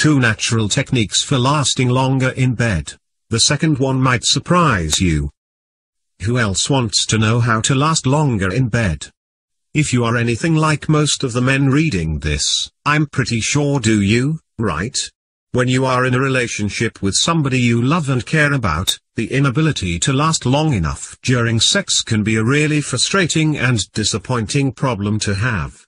2 natural techniques for lasting longer in bed. The second one might surprise you. Who else wants to know how to last longer in bed? If you are anything like most of the men reading this, I'm pretty sure do you, right? When you are in a relationship with somebody you love and care about, the inability to last long enough during sex can be a really frustrating and disappointing problem to have.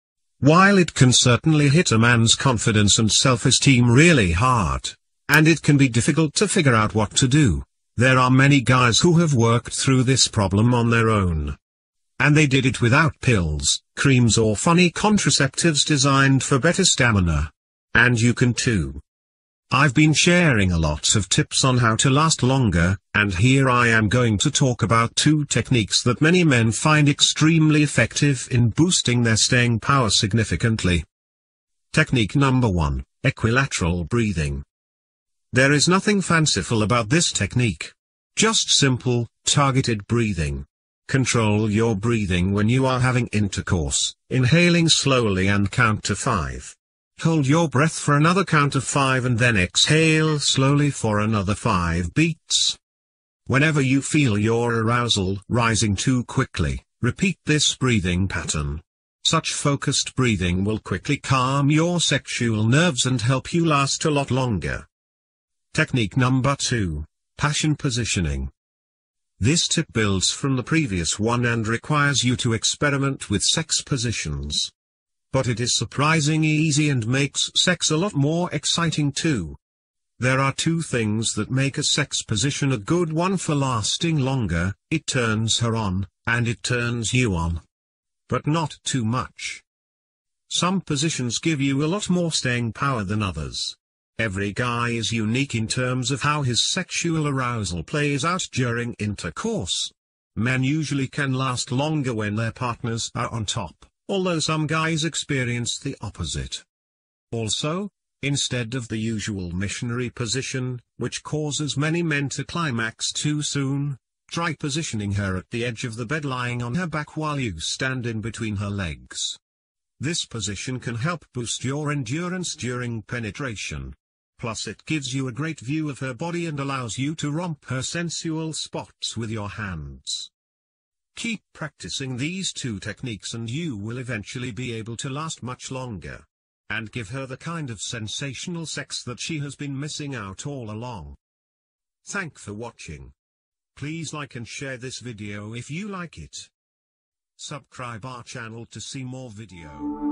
While it can certainly hit a man's confidence and self-esteem really hard, and it can be difficult to figure out what to do, there are many guys who have worked through this problem on their own. And they did it without pills, creams or funny contraceptives designed for better stamina. And you can too. I've been sharing a lot of tips on how to last longer, and here I am going to talk about 2 techniques that many men find extremely effective in boosting their staying power significantly. Technique number 1, equilateral breathing. There is nothing fanciful about this technique. Just simple, targeted breathing. Control your breathing when you are having intercourse, inhaling slowly and count to 5. Hold your breath for another count of 5 and then exhale slowly for another 5 beats. Whenever you feel your arousal rising too quickly, repeat this breathing pattern. Such focused breathing will quickly calm your sexual nerves and help you last a lot longer. Technique number 2, passion positioning. This tip builds from the previous one and requires you to experiment with sex positions. But it is surprisingly easy and makes sex a lot more exciting too. There are 2 things that make a sex position a good one for lasting longer: it turns her on, and it turns you on. But not too much. Some positions give you a lot more staying power than others. Every guy is unique in terms of how his sexual arousal plays out during intercourse. Men usually can last longer when their partners are on top, although some guys experience the opposite. Also, instead of the usual missionary position, which causes many men to climax too soon, try positioning her at the edge of the bed lying on her back while you stand in between her legs. This position can help boost your endurance during penetration. Plus it gives you a great view of her body and allows you to romp her sensual spots with your hands. Keep practicing these 2 techniques and you will eventually be able to last much longer. And give her the kind of sensational sex that she has been missing out all along. Thanks for watching. Please like and share this video if you like it. Subscribe our channel to see more video.